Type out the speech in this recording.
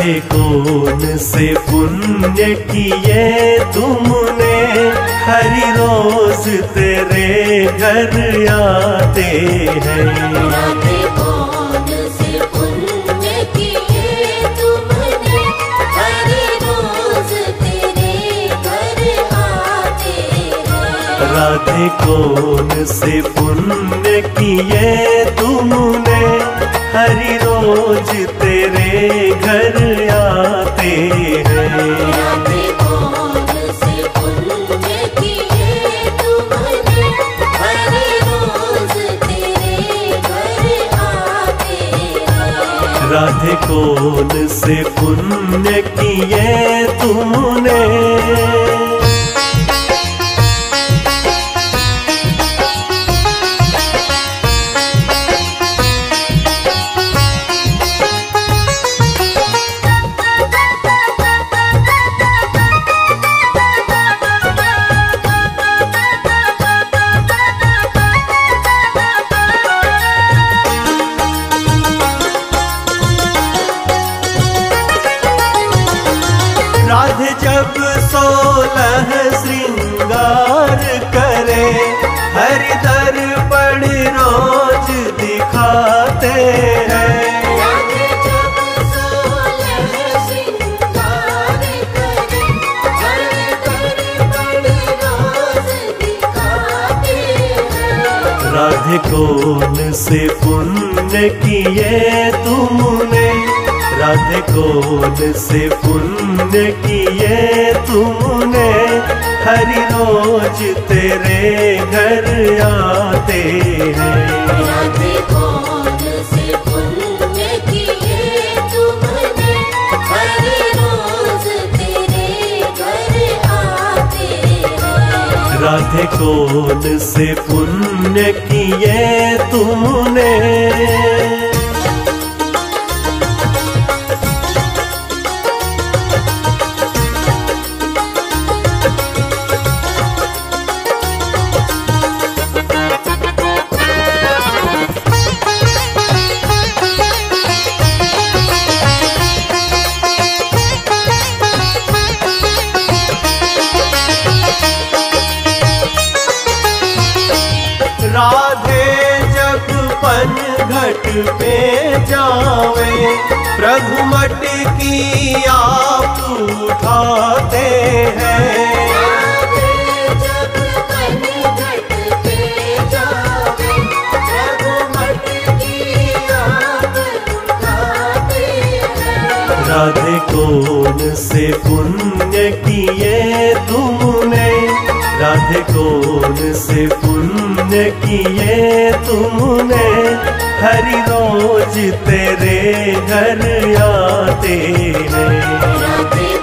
राधे कौन से पुण्य किए तुमने, हरि रोज तेरे घर आते हैं। राधे कौन से पुण्य किए तुमने, हरि रोज तेरे घर आते हैं। राधे कौन से पुण्य किए तुमने, हरि रोज तेरे घर आते हैं। राधे कौन से पुण्य किए तुमने, हरि रोज तेरे घर आते हैं। राधे कौन से पुण्य किए तुमने। राधे जब 16 श्रृंगार करे, हरि दर्पण रोज दिखाते हैं। राधे जब 16 श्रृंगार करे, हरि दर्पण रोज दिखाते हैं। राधे कौन से पुण्य किए तुमने, राधे कौन से पुण्य किए तुमने, हरि रोज तेरे घर आते हैं। राधे कौन से पुण्य किए तुमने, हरि रोज तेरे घर आते हैं। राधे कौन से पुण्य किए तुमने। राधे जब पनघट पे जावे, प्रभु मटकी आप उठाते हैं। राधे जब पनघट पे जावे, प्रभु मटकी आप उठाते हैं। राधे कौन से पुण्य किए तुमने, राधे कौन से पुण्य किए तुमने, हरि रोज तेरे घर आते हैं। राधे